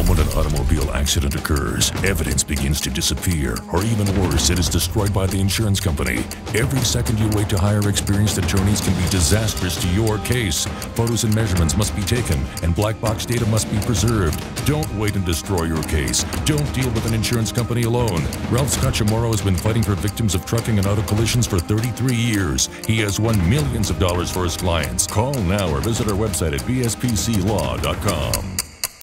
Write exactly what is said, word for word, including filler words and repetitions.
moment an automobile accident occurs, evidence begins to disappear, or even worse, it is destroyed by the insurance company. Every second you wait to hire experienced attorneys can be disastrous to your case. Photos and measurements must be taken, and black box data must be preserved. Don't wait and destroy your case. Don't deal with an insurance company alone. Ralph Scott Chamorro has been fighting for victims of trucking and auto collisions for thirty-three years. He has won millions of dollars for his clients. Call now or visit our website at b s p c law dot com.